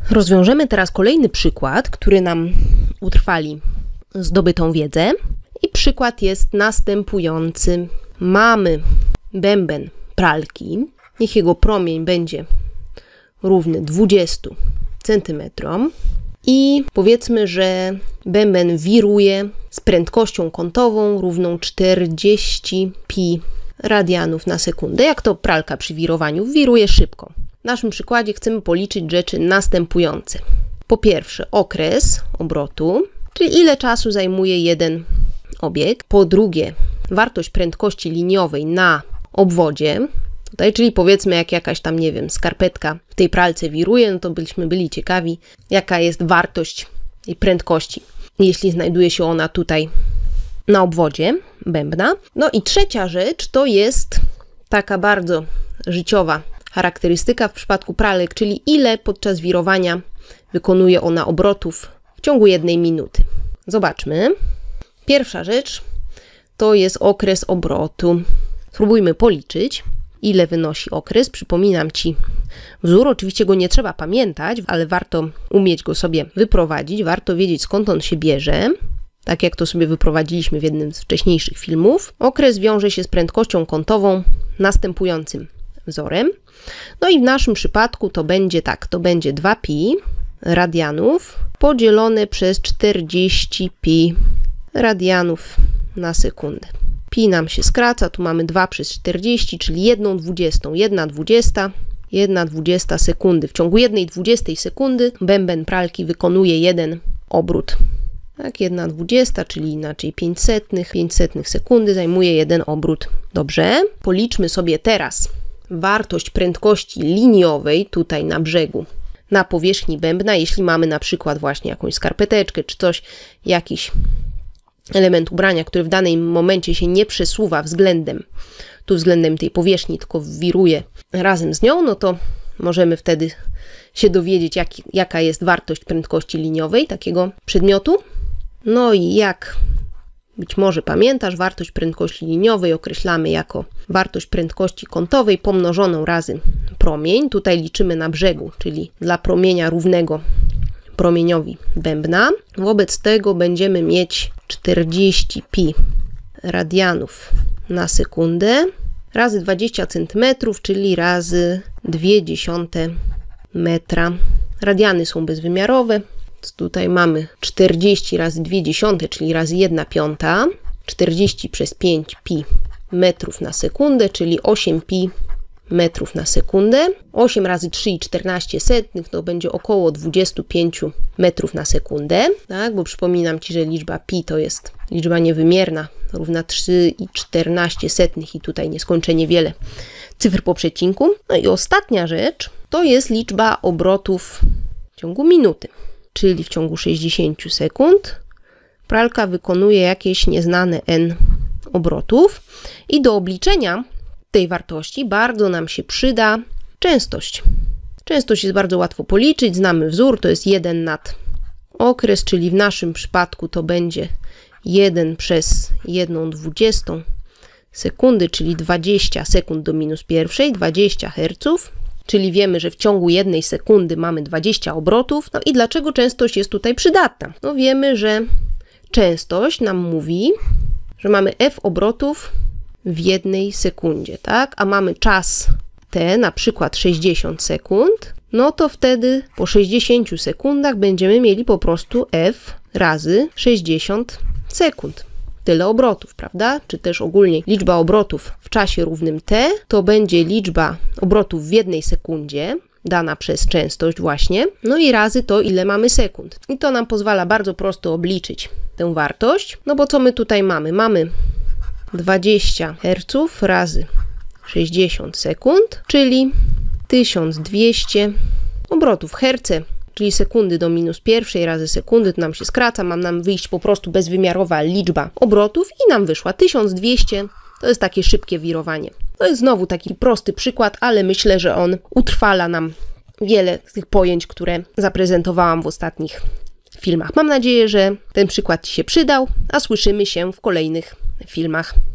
Rozwiążemy teraz kolejny przykład, który nam utrwali zdobytą wiedzę. I przykład jest następujący. Mamy bęben pralki. Niech jego promień będzie równy 20 cm. I powiedzmy, że bęben wiruje z prędkością kątową równą 40 pi radianów na sekundę. Jak to pralka przy wirowaniu? Wiruje szybko. W naszym przykładzie chcemy policzyć rzeczy następujące. Po pierwsze okres obrotu, czyli ile czasu zajmuje jeden obieg. Po drugie wartość prędkości liniowej na obwodzie. Tutaj, czyli powiedzmy jak jakaś tam, nie wiem, skarpetka w tej pralce wiruje, no to byśmy byli ciekawi, jaka jest wartość jej prędkości, jeśli znajduje się ona tutaj na obwodzie bębna. No i trzecia rzecz to jest taka bardzo życiowa charakterystyka w przypadku pralek, czyli ile podczas wirowania wykonuje ona obrotów w ciągu 1 minuty. Zobaczmy. Pierwsza rzecz to jest okres obrotu. Spróbujmy policzyć, ile wynosi okres. Przypominam Ci wzór, oczywiście go nie trzeba pamiętać, ale warto umieć go sobie wyprowadzić, warto wiedzieć skąd on się bierze, tak jak to sobie wyprowadziliśmy w jednym z wcześniejszych filmów. Okres wiąże się z prędkością kątową następującym wzorem. No i w naszym przypadku to będzie tak, to będzie 2pi radianów podzielone przez 40 pi radianów na sekundę. Pi nam się skraca, tu mamy 2 przez 40, czyli 1/20. 1/20 sekundy. W ciągu 1/20 sekundy bęben pralki wykonuje jeden obrót. Tak, 1/20, czyli inaczej 500 sekundy zajmuje jeden obrót. Dobrze, policzmy sobie teraz wartość prędkości liniowej tutaj na brzegu, na powierzchni bębna, jeśli mamy na przykład właśnie jakąś skarpeteczkę czy coś, jakiś element ubrania, który w danym momencie się nie przesuwa względem tej powierzchni, tylko wiruje razem z nią, no to możemy wtedy się dowiedzieć, jaka jest wartość prędkości liniowej takiego przedmiotu. No i jak być może pamiętasz, wartość prędkości liniowej określamy jako wartość prędkości kątowej pomnożoną razy promień. Tutaj liczymy na brzegu, czyli dla promienia równego promieniowi bębna. Wobec tego będziemy mieć 40 pi radianów na sekundę razy 20 cm, czyli razy 0,2 metra. Radiany są bezwymiarowe. Tutaj mamy 40 razy 0,2, czyli razy 1/5. 40 przez 5 pi metrów na sekundę, czyli 8 pi metrów na sekundę. 8 razy 3,14 to będzie około 25 metrów na sekundę. Tak, bo przypominam Ci, że liczba pi to jest liczba niewymierna, równa 3,14 i tutaj nieskończenie wiele cyfr po przecinku. No i ostatnia rzecz to jest liczba obrotów w ciągu minuty, czyli w ciągu 60 sekund pralka wykonuje jakieś nieznane n obrotów i do obliczenia tej wartości bardzo nam się przyda częstość. Częstość jest bardzo łatwo policzyć, znamy wzór, to jest 1 nad okres, czyli w naszym przypadku to będzie 1 przez 1/20 sekundy, czyli 20 sekund do minus pierwszej, 20 Hz, czyli wiemy, że w ciągu 1 sekundy mamy 20 obrotów. No i dlaczego częstość jest tutaj przydatna? No wiemy, że częstość nam mówi, że mamy f obrotów w 1 sekundzie, tak? A mamy czas t, na przykład 60 sekund, no to wtedy po 60 sekundach będziemy mieli po prostu f razy 60 sekund. Tyle obrotów, prawda? Czy też ogólnie liczba obrotów w czasie równym t to będzie liczba obrotów w 1 sekundzie, dana przez częstość właśnie, no i razy to, ile mamy sekund. I to nam pozwala bardzo prosto obliczyć tę wartość, no bo co my tutaj mamy? Mamy 20 Hz razy 60 sekund, czyli 1200 obrotów. Herce, czyli sekundy do minus pierwszej razy sekundy, to nam się skraca, ma nam wyjść po prostu bezwymiarowa liczba obrotów i nam wyszła 1200. To jest takie szybkie wirowanie. To jest znowu taki prosty przykład, ale myślę, że on utrwala nam wiele z tych pojęć, które zaprezentowałam w ostatnich filmach. Mam nadzieję, że ten przykład Ci się przydał, a słyszymy się w kolejnych filmach.